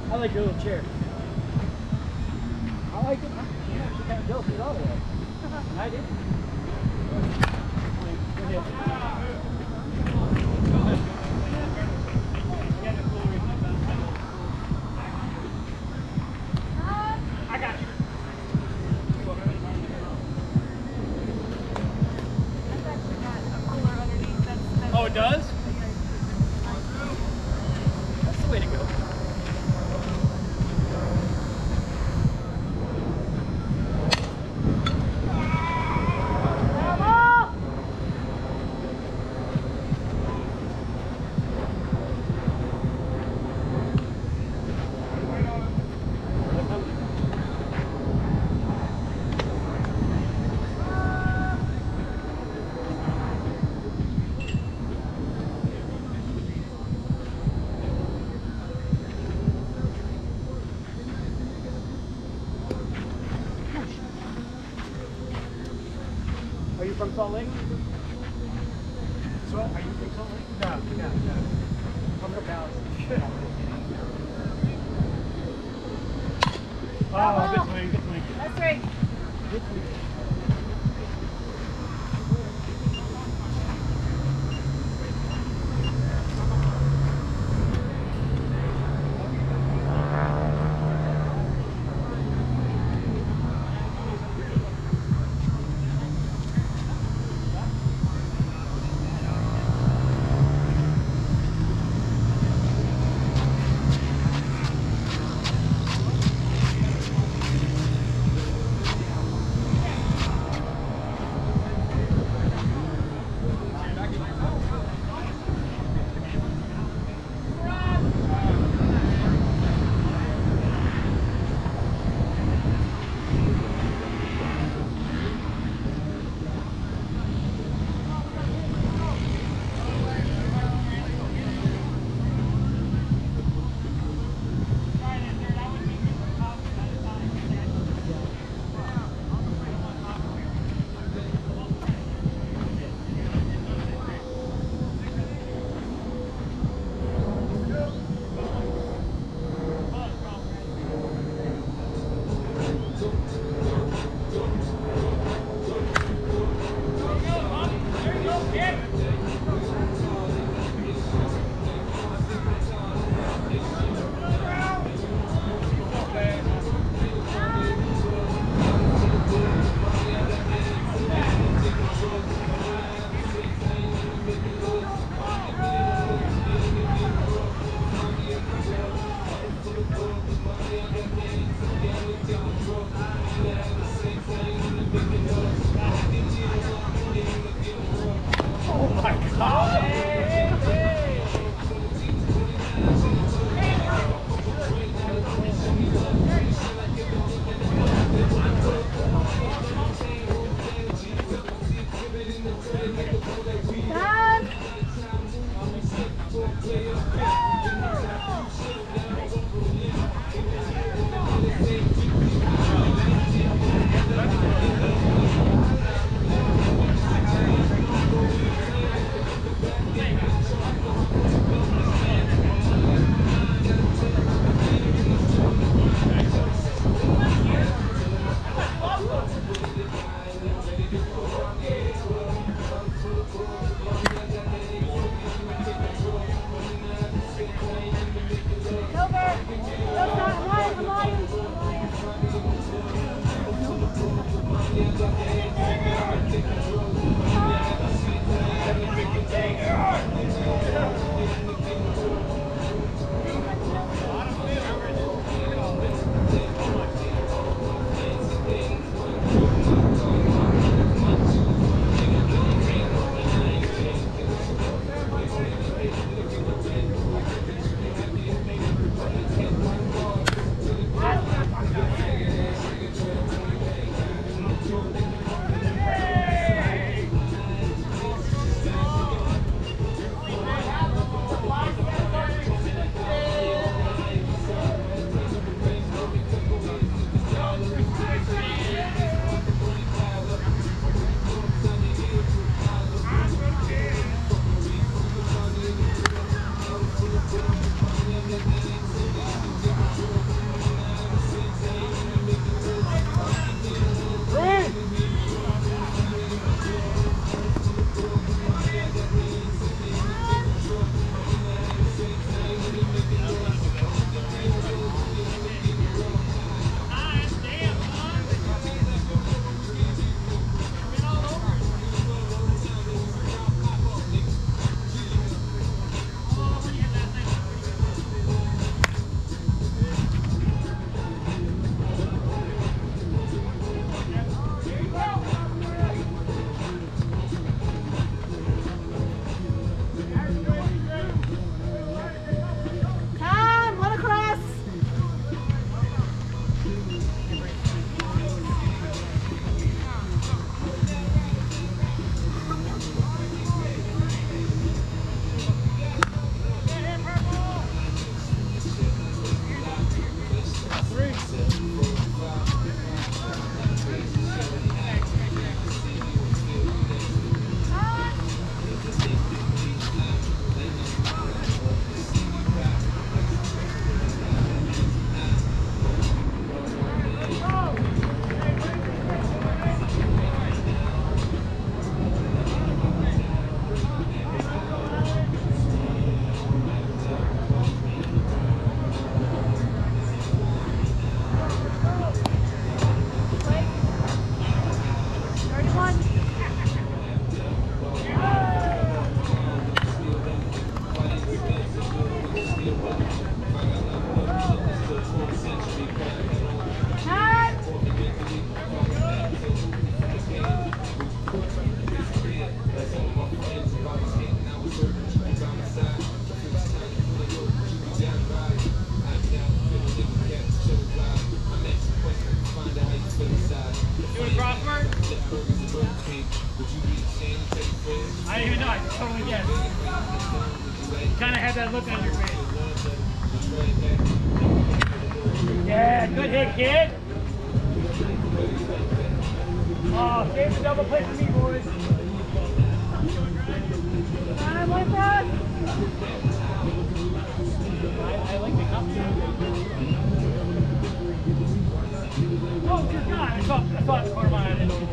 I like your little chair. I like it. I'm actually kind of jealous of it all the way. I did. I got you. That's actually got a cooler underneath. That's Oh, it does? That's the way to go. Are you from Salt Lake? So, are you from Salt Lake? No. I'm from Dallas. Oh, good swing. That's right. Good swing. Doing crossword? I didn't even know. I totally guessed. Kind of had that look on your face. Yeah, good hit, kid. Oh, save the double play for me, boys. Come on, like that. I like the cup. Oh, dear God. I thought the corner line. I didn't know.